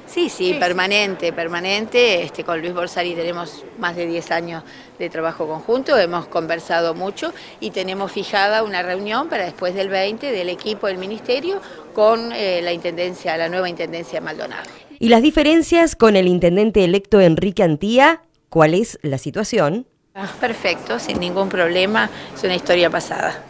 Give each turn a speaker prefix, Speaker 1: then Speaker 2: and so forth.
Speaker 1: Sí, sí, permanente. Con Luis Borsari tenemos más de 10 años de trabajo conjunto, hemos conversado mucho y tenemos fijada una reunión para después del 20 del equipo del Ministerio con la nueva Intendencia de Maldonado.
Speaker 2: ¿Y las diferencias con el intendente electo Enrique Antía? ¿Cuál es la situación?
Speaker 1: Perfecto, sin ningún problema, es una historia pasada.